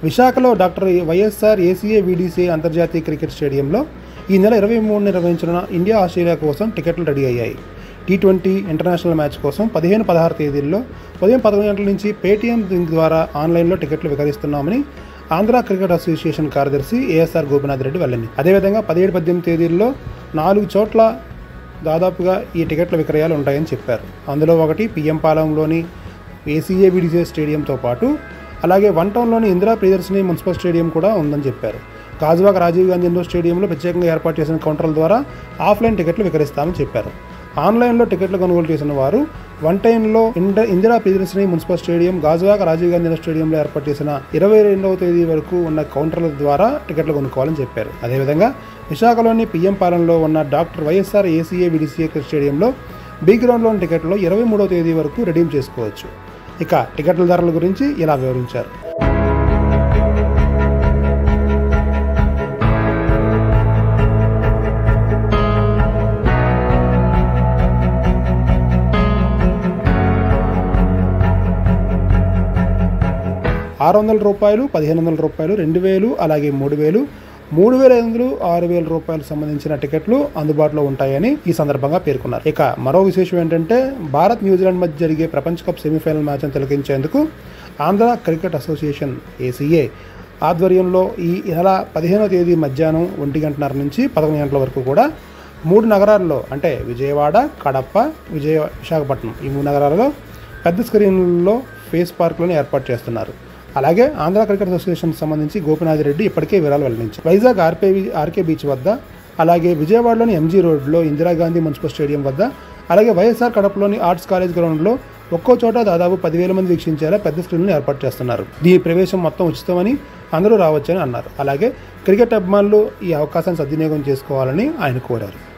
విశాఖలో doctor YSR ACA VDCA అంతర్జాతీయ cricket స్టేడియంలో ఈ నెల 23 నిర్వహించిన ఇండియా ఆస్ట్రేలియా కోసం టికెట్లు రెడీ అయ్యాయి. T20 ఇంటర్నేషనల్ మ్యాచ్ కోసం 15-16 తేదీల్లో ఉదయం 11 గంటల నుంచి పేటీఎం లింక్ ద్వారా ఆన్లైన్లో టికెట్లు విక్రయిస్తున్నామని ఆంధ్ర క్రికెట్ అసోసియేషన్ కార్యదర్శి ఏఎస్ఆర్ గోపినాథ్ రెడ్డి వెల్లడించారు. అదేవిధంగా 17-18 తేదీల్లో 4 చోట్ల దాదాపుగా ఈ టికెట్ల విక్రయాలు ఉంటాయని చెప్పారు. అందులో ఒకటి పిఎం పాలెంలోని ఏసీఏ వీడీసీఏ స్టేడియంతో పాటు అలాగే వన్ టౌన్లోని ఇందిరా ప్రియదర్శిని మున్సిపల్ స్టేడియం కూడా ఉందని చెప్పారు. గాజువాక రాజీవ్ గాంధీ ఇండోర్ స్టేడియంలో ప్రత్యేకంగా ఏర్పాటు చేసిన కౌంటర్ల ద్వారా ఆఫ్లైన్ టికెట్లు విక్రయిస్తామని చెప్పారు. ఆన్లైన్లో టికెట్లు కొనుగోలు చేసిన వారు వన్ టైంలో Indira Priyadarshini municipal stadium, Gajuwaka Rajiv Gandhi indoor స్టేడియంలో ఏర్పాటు చేసిన 22వ తేదీ వరకు ఉన్న కౌంటర్ల ద్వారా టికెట్లు కొనుక్కోవాలని చెప్పారు. అదేవిధంగా విశాఖలోని పిఎం పాలెంలో ఉన్న డాక్టర్ వైఎస్ఆర్ ఏసీఏ వీడీసీఏ స్టేడియంలో బి గ్రౌండ్లోని టికెట్లో 23వ తేదీ వరకు రెడీమ్ చేసుకోవచ్చు. ఇక టికెట్ల ధరల గురించి ఇలా వివరించారు. ₹600, ₹1,500, 2,000, అలాగే 3,000, 3,500, 6,000 రూపాయలు సంబంధించిన టికెట్లు అందుబాటులో ఉంటాయని ఈ సందర్భంగా పేర్కొన్నారు. ఇక మరో విశేషం ఏంటంటే భారత్ న్యూజిలాండ్ మధ్య జరిగే ప్రపంచ కప్ సెమీఫైనల్ మ్యాచ్ను తిలకించేందుకు ఆంధ్ర క్రికెట్ అసోసియేషన్ ఏసీఏ ఆధ్వర్యంలో ఈ నెల 15వ తేదీ మధ్యాహ్నం 1:30 నుంచి 11 గంటల వరకు కూడా 3 నగరాల్లో అంటే విజయవాడ, కడప, విశాఖపట్నం ఈ 3 నగరాలలో పెద్ద స్క్రీన్లలో ఫేస్ పార్క్లను ఏర్పాటు చేస్తున్నారు. అలాగే ఆంధ్ర క్రికెట్ అసోసియేషన్ సంబంధించి గోపినాథ్ రెడ్డి ఇప్పటికే వివరాలు వెల్లడించారు. వైజాగ్ ఆర్కే బీచ్ వద్ద, అలాగే విజయవాడలోని ఎంజీ రోడ్లో ఇందిరాగాంధీ మున్సిపల్ స్టేడియం వద్ద, అలాగే వైఎస్ఆర్ కడపలోని ఆర్ట్స్ కాలేజ్ గ్రౌండ్లో ఒక్కో చోట దాదాపు 10,000 మంది వీక్షించేలా పెద్ద స్క్రీన్లను ఏర్పాటు చేస్తున్నారు. దీని ప్రవేశం మొత్తం ఉచితమని అందరూ రావచ్చని అన్నారు. అలాగే క్రికెట్ అభిమానులు ఈ అవకాశాన్ని సద్వినియోగం చేసుకోవాలని ఆయన కోరారు.